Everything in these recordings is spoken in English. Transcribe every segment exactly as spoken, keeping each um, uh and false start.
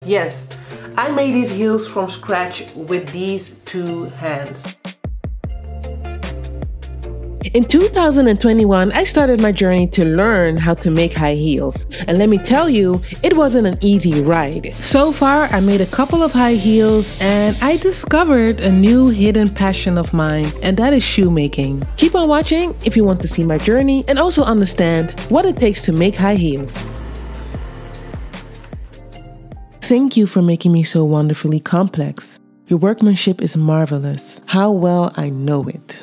Yes, I made these heels from scratch with these two hands. In two thousand twenty-one, I started my journey to learn how to make high heels. And let me tell you, it wasn't an easy ride. So far, I made a couple of high heels and I discovered a new hidden passion of mine, and that is shoemaking. Keep on watching if you want to see my journey and also understand what it takes to make high heels. Thank you for making me so wonderfully complex. Your workmanship is marvelous. How well I know it.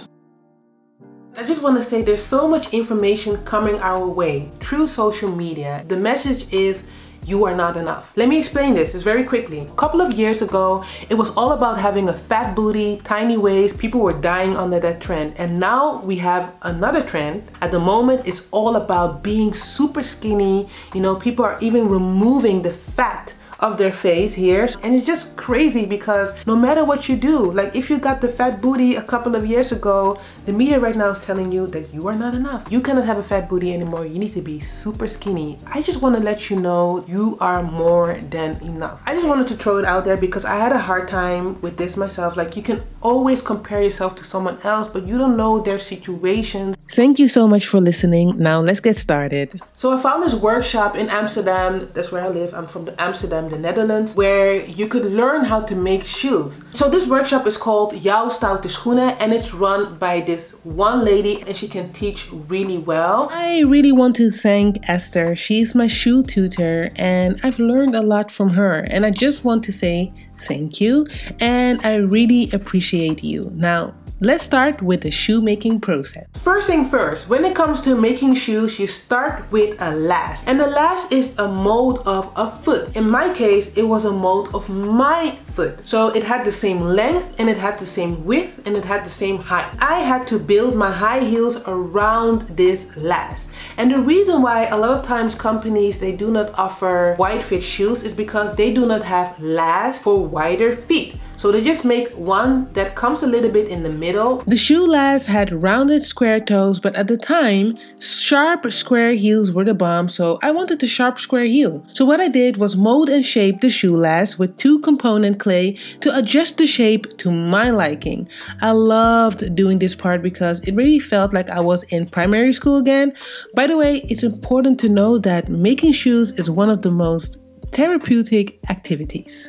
I just want to say there's so much information coming our way through social media. The message is you are not enough. Let me explain this just very quickly. A couple of years ago, it was all about having a fat booty, tiny waist. People were dying under that trend. And now we have another trend. At the moment, it's all about being super skinny. You know, people are even removing the fat of their face here, and it's just crazy because no matter what you do, like if you got the fat booty a couple of years ago, the media right now is telling you that you are not enough. You cannot have a fat booty anymore. You need to be super skinny. I just want to let you know you are more than enough. I just wanted to throw it out there because I had a hard time with this myself. Like, you can always compare yourself to someone else, but you don't know their situations. Thank you so much for listening. Now let's get started. So I found this workshop in Amsterdam. That's where I live. I'm from Amsterdam, the Netherlands, where you could learn how to make shoes. So this workshop is called Jouw Stoute Schoenen, and it's run by this one lady, and she can teach really well. I really want to thank Esther. She's my shoe tutor and I've learned a lot from her, and I just want to say thank you and I really appreciate you. Now let's start with the shoemaking process. First thing first, when it comes to making shoes, you start with a last. And the last is a mold of a foot. In my case, it was a mold of my foot. So it had the same length and it had the same width and it had the same height. I had to build my high heels around this last. And the reason why a lot of times companies, they do not offer wide fit shoes is because they do not have last for wider feet. So they just make one that comes a little bit in the middle. The shoe last had rounded square toes, but at the time, sharp square heels were the bomb, so I wanted the sharp square heel. So what I did was mold and shape the shoe last with two component clay to adjust the shape to my liking. I loved doing this part because it really felt like I was in primary school again. By the way, it's important to know that making shoes is one of the most therapeutic activities.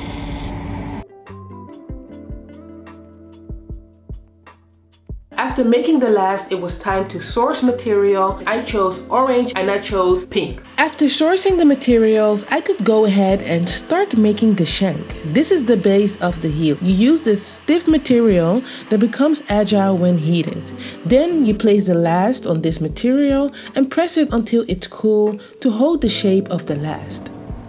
After making the last, it was time to source material. I chose orange and I chose pink. After sourcing the materials, I could go ahead and start making the shank. This is the base of the heel. You use this stiff material that becomes agile when heated. Then you place the last on this material and press it until it's cool to hold the shape of the last.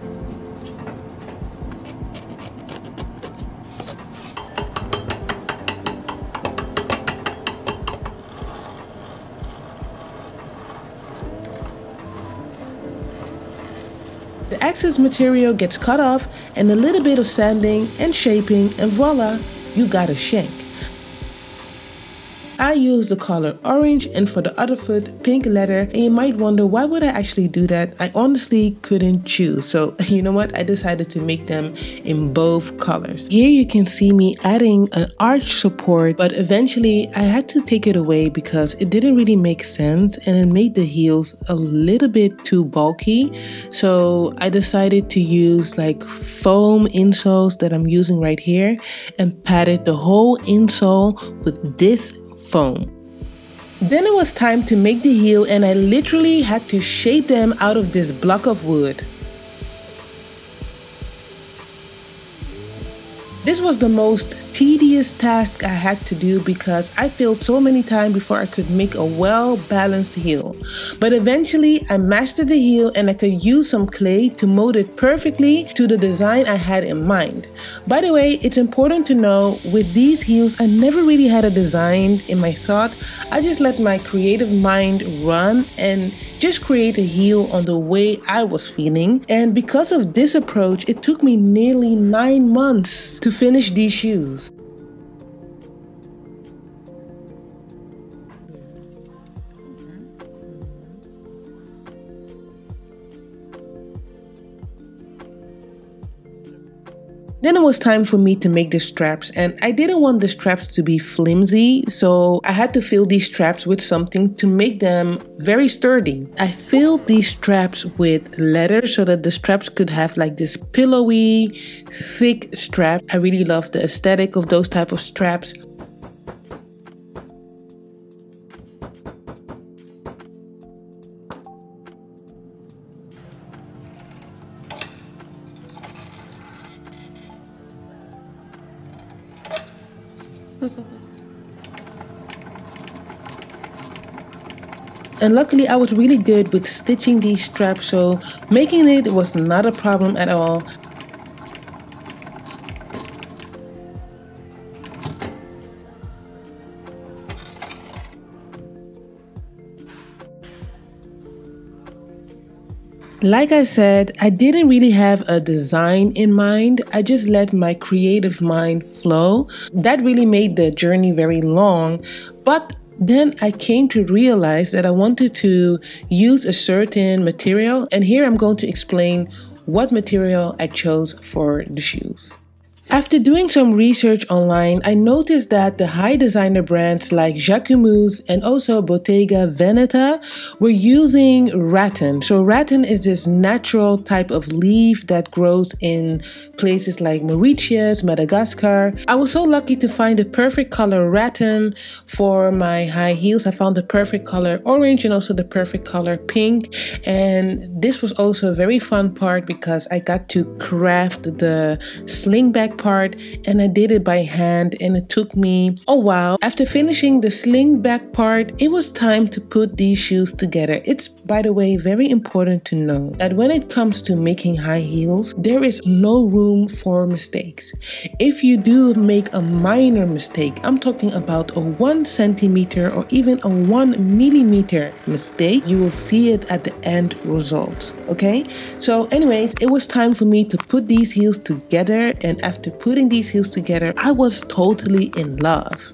The excess material gets cut off and a little bit of sanding and shaping, and voila, you got a shank. I used the color orange and for the other foot pink leather, and you might wonder why would I actually do that? I honestly couldn't choose, so you know what, I decided to make them in both colors. Here you can see me adding an arch support, but eventually I had to take it away because it didn't really make sense and it made the heels a little bit too bulky. So I decided to use like foam insoles that I'm using right here and padded the whole insole with this foam. Then it was time to make the heel, and I literally had to shape them out of this block of wood. This was the most tedious task I had to do because I failed so many times before I could make a well-balanced heel. But eventually I mastered the heel and I could use some clay to mold it perfectly to the design I had in mind. By the way, it's important to know with these heels, I never really had a design in my thought. I just let my creative mind run and just create a heel on the way I was feeling. And because of this approach, it took me nearly nine months to finish these shoes. Then it was time for me to make the straps, and I didn't want the straps to be flimsy, so I had to fill these straps with something to make them very sturdy. I filled these straps with leather so that the straps could have like this pillowy, thick strap. I really love the aesthetic of those type of straps. And luckily I was really good with stitching these straps, so making it was not a problem at all. Like I said, I didn't really have a design in mind. I just let my creative mind flow. That really made the journey very long, but then I came to realize that I wanted to use a certain material, and here I'm going to explain what material I chose for the shoes. After doing some research online, I noticed that the high designer brands like Jacquemus and also Bottega Veneta were using rattan. So rattan is this natural type of leaf that grows in places like Mauritius, Madagascar. I was so lucky to find the perfect color rattan for my high heels. I found the perfect color orange and also the perfect color pink. And this was also a very fun part because I got to craft the slingback part, and I did it by hand, and it took me a while. After finishing the sling back part, it was time to put these shoes together. It's, by the way, very important to know that when it comes to making high heels, there is no room for mistakes. If you do make a minor mistake, I'm talking about a one centimeter or even a one millimeter mistake, you will see it at the end results. Okay, so anyways, it was time for me to put these heels together, and after putting these heels together, I was totally in love.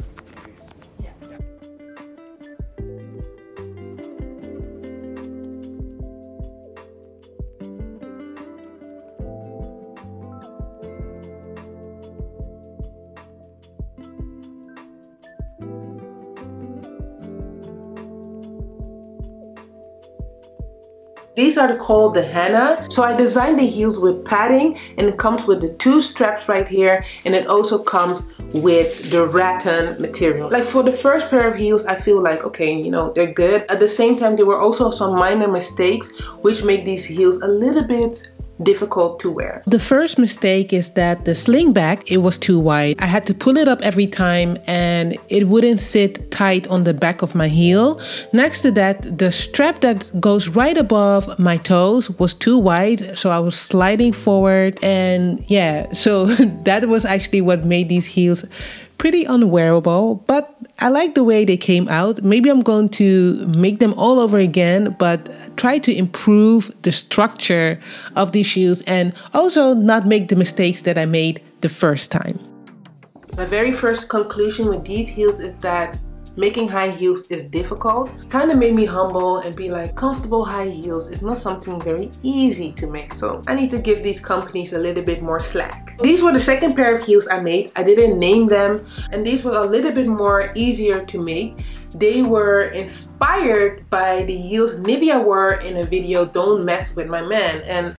These are called the henna. So I designed the heels with padding, and it comes with the two straps right here, and it also comes with the rattan material. Like for the first pair of heels, I feel like, okay, you know, they're good. At the same time, there were also some minor mistakes which make these heels a little bit difficult to wear. The first mistake is that the sling back, it was too wide. I had to pull it up every time and it wouldn't sit tight on the back of my heel. Next to that, the strap that goes right above my toes was too wide, so I was sliding forward, and yeah, so that was actually what made these heels pretty unwearable, but I like the way they came out. Maybe I'm going to make them all over again, but try to improve the structure of these shoes and also not make the mistakes that I made the first time. My very first conclusion with these heels is that making high heels is difficult. Kind of made me humble and be like, comfortable high heels is not something very easy to make. So I need to give these companies a little bit more slack. These were the second pair of heels I made. I didn't name them, and these were a little bit more easier to make. They were inspired by the heels Nivea wore in a video, Don't Mess With My Man. And